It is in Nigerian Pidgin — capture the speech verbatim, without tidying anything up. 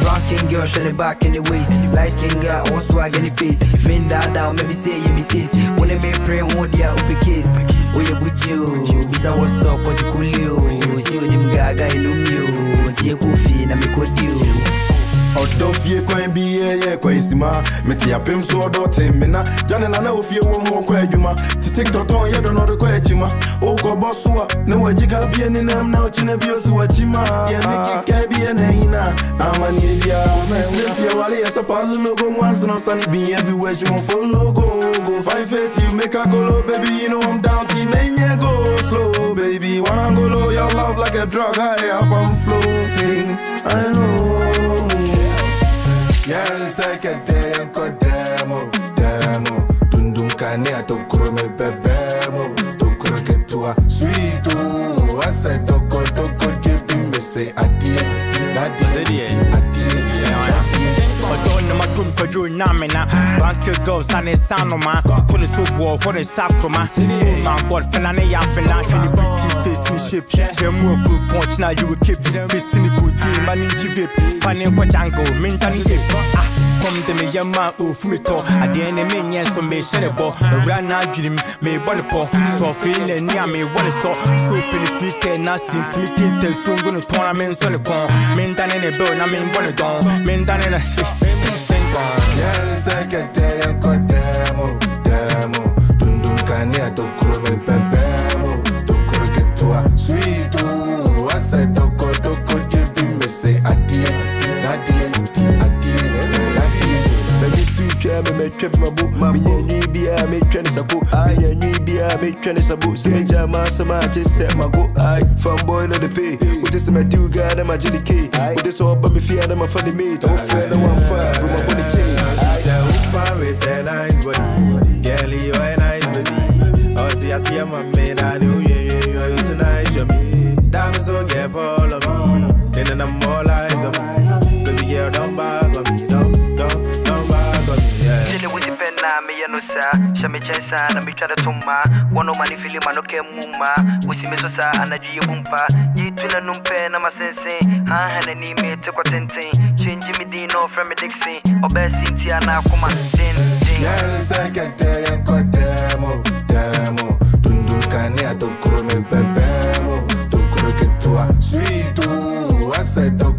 Brown skin girl, shell it back in the waist. Light skin girl, all swag in the face. Bend that down, maybe say you me taste. When they make pray, hold ya up a case. Oh, you put you. Bisa what's up, what's it cool you? See you, them gaga, you know you. See you, coffee, and I make you. Odo fie kwa N B A ye kwa isima meti ya pem so odo temena jane na na ofie wo mo kwa adwuma ti TikTok ton ye do no do kwa echima o ko bossua no wajiga bie ni nam na ochine bi osu wachima ye neki ka bie na hina amani bia me wale ya sapalo logo once no sunny be everywhere you want follow go go fine face you make a colo baby you know I'm down to menye go slow baby wanna go low your love like a drug high up I'm floating I know. Yal sekete ko demo demo dundum kane Tokoro me bebemo Tokoro ke toi sweet oh I said Tokoro Tokoro give me say adie adie adie Odo na matum kojo na me na Banske girls ane sanoma Puni so bo for the sakroma Oh my god fena ne ya fena Shini pretty face ni shape Jemu oku punch na you will keep Face ni good day man in jivip Pane kwa jango mintani dip Ah come to me yama o fumito Ade ne me nyen so me shene bo Me ran na dream me bonne po So feeling ni me one so So pini sweet and nasty Intimate te sungu no tournament so ne kon Mintani ne bo na me bonne don Mintani ne Yal sekete ko demo demo dundum kane Tokoro me bebemo Tokoro ke toi sweet oh I said Tokoro Tokoro give me say adie adie adie adie baby sweet ya me me trip my book me nyi bia me twene sabo I nyi bia me twene sabo se jama sama just set my go I from boy no the pay with this my do god and my G D K with this all but me fear them my funny mate I feel no one fire from my body chain with a nice body, girl, you a nice baby. Oh, see, I see my man, I knew you, you, you used to nice show me. Damn, so get follow me. Then I'm all eyes on me. Baby girl, don't bag on me, don't, don't, don't bag on me, yeah. Sile wuti pena, me ya no sa. Shame chensa, na mi chada tuma. Wano mani fili manoke muma. Usi me so sa, anaju ye bumpa. Yitu na numpe na masense. Ha hane ni me te kwa tenten. Change me di no from me Dixie. Obe sinti ana kuma. Yal sekete ko demo demo dundum kane Tokoro me bebemo Tokoro ke toi sweet oh I said